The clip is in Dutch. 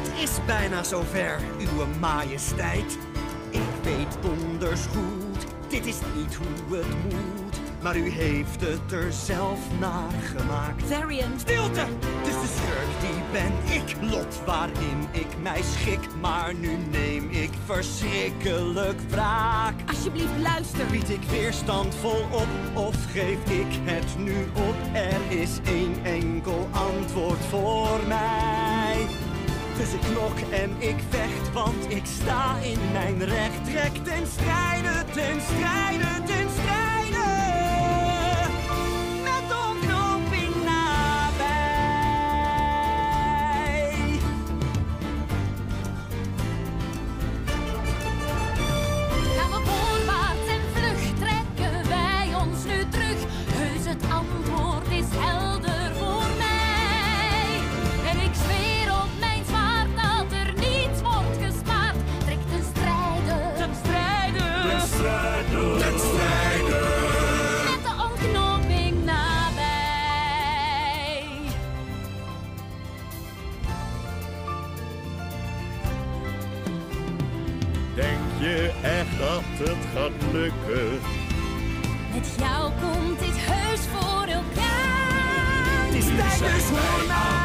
Het is bijna zover, uw majesteit. Ik weet donders goed, dit is niet hoe het moet. Maar u heeft het er zelf naar gemaakt. Varian. Stilte! Dus de schurk die ben ik, lot waarin ik mij schik. Maar nu neem ik verschrikkelijk wraak. Alsjeblieft, luister. Bied ik weerstand volop of geef ik het nu op? Er is één enkel antwoord voor mij. Dus ik knok en ik vecht, want ik sta in mijn recht. Trek ten strijde, ten strijde, ten strijde. Met de ontknoping nabij. Gaan we voorwaarts en vlug, trekken wij ons nu terug. Heus, het antwoord is helder voor mij. En ik zweer op mijn zwaard dat er niets wordt gespaard. Trek ten strijde, Ten strijde. Ten strijde, ten strijde. met de ontknoping nabij. Denk je echt dat het gaat lukken? Met jou komt dit heus voor elkaar. Het is tijd dus voor mij.